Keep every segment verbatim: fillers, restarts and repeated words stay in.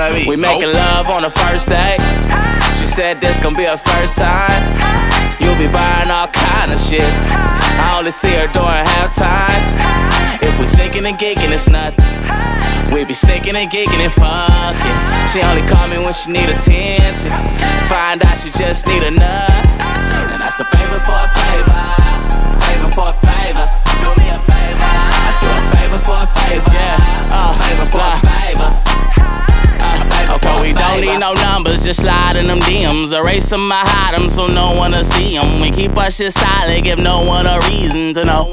We making love on the first date. She said this gon' be her first time. You'll be buying all kind of shit. I only see her during halftime. If we sneaking and geeking, it's nothing. We be sneaking and geeking and fucking. She only call me when she need attention. Find out she just need a nut. And that's a favor for a favor. Favor for a favor. Do me a favor. I do a favor for a favor. Yeah, uh, favor for a favor. Uh, okay, we don't need no numbers, just slide in them D Ms. Erase them, I hide them so no one will see them. We keep our shit silent, give no one a reason to know.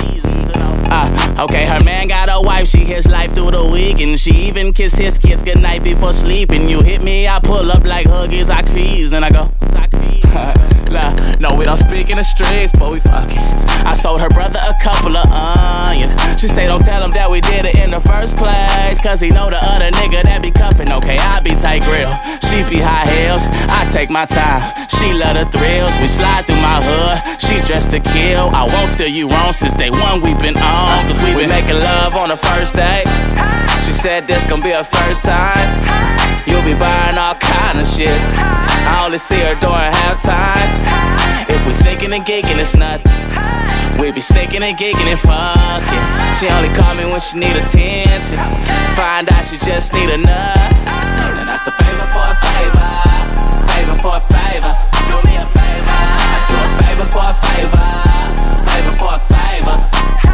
Uh, okay, her man got a wife, she hits life through the week. And she even kiss his kids goodnight before sleeping. You hit me, I pull up like Huggies, I crease, and I go, I crease. No, we don't speak in the streets, but we fucking. I sold her brother a couple of onions. She say don't tell him that we did it in the first place, cause he know the other nigga that be cuffin'. Okay, I be tight grill, she be high heels. I take my time, she love the thrills. We slide through my hood, she dressed to kill. I won't steal you wrong since day one we been on, cause we been making love on the first date. She said this gon' be her first time. You'll be buying all kind of shit. I only see her during halftime. If we sneaking and geeking, it's nothing. We be sneaking and geeking and fucking. She only call me when she need attention. Find out she just need a nut. And that's a favor for a favor. Favor for a favor. Do me a favor. I do a favor for a favor. Favor for a favor.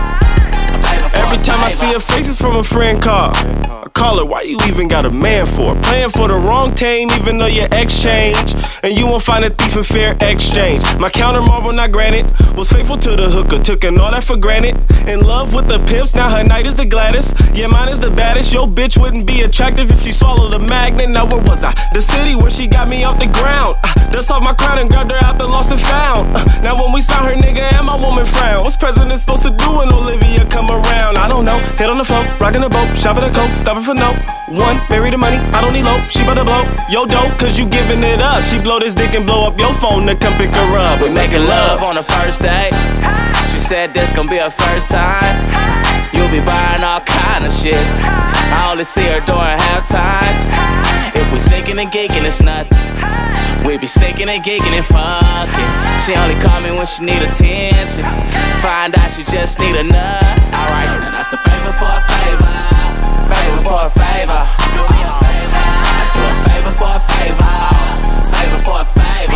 Every time I see her faces from a friend car, I call her, why you even got a man for? Playing for the wrong team, even though you exchange. And you won't find a thief in fair exchange. My counter marble not granted. Was faithful to the hooker, took all that for granted. In love with the pimps, now her night is the gladdest. Yeah, mine is the baddest. Your bitch wouldn't be attractive if she swallowed a magnet. Now where was I? The city where she got me off the ground. uh, Dust off my crown and grabbed her out the lost and found. uh, Now when we found her nigga and my woman frown. What's president supposed to do when Olivia come around? I don't know, head on the float, rockin' the boat, shopping the coast, stopping for no one, marry the money, I don't need low. She bout to blow yo dope, cause you giving it up. She blow this dick and blow up your phone to come pick her up. We making love on the first date. She said this gon' be her first time. You'll be buying all kind of shit. I only see her during halftime. If we sneaking and geeking, it's nothing. We be sneaking and geeking and fucking. She only call me when she need attention. Find out she just need a nut. Alright, and that's a favor for a favor. Favor for a favor. Do me a favor. I do a favor for a favor. Favor for a favor.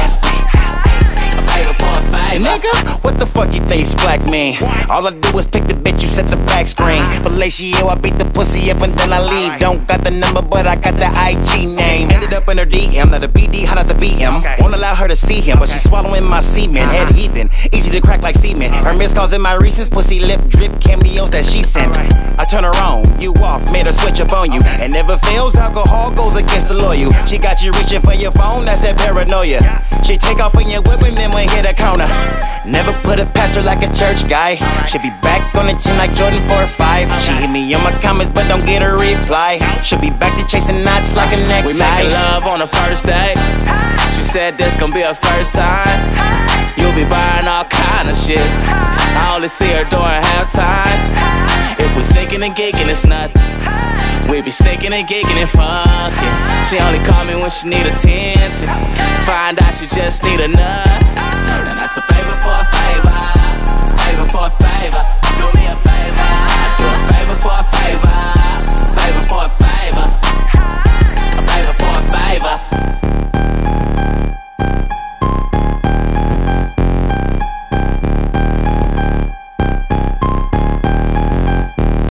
A favor for a favor. Nigga, what the fuck you think black mean? All I do is pick the bitch, you set the back screen. Fellatio, I beat the pussy up and then I leave. Don't got the number, but I got the I G name. Ended up in her D M, not a B D, how not the B M. Won't allow her to see him, but she's swallowing my semen. Head heathen, easy to crack like semen. Her missed calls in my recent pussy lip drip cameos that she sent. I turn her on, you off, made her switch up on you. And never fails, alcohol goes against the loyal. She got you reaching for your phone, that's that paranoia. She take off when you're whipping, then we hit a corner. Never put it past her like a church guy. She'll be back on the team like Jordan four or five. She hit me on my comments but don't get a reply. She'll be back to chasing knots like a necktie. We making love on the first date. She said this gon' be her first time. You'll be buying all kind of shit. I only see her during halftime. If we sneaking and geeking, it's nothing. We be sneaking and geeking and fucking. She only call me when she need attention. Find out she just need a nut. And that's a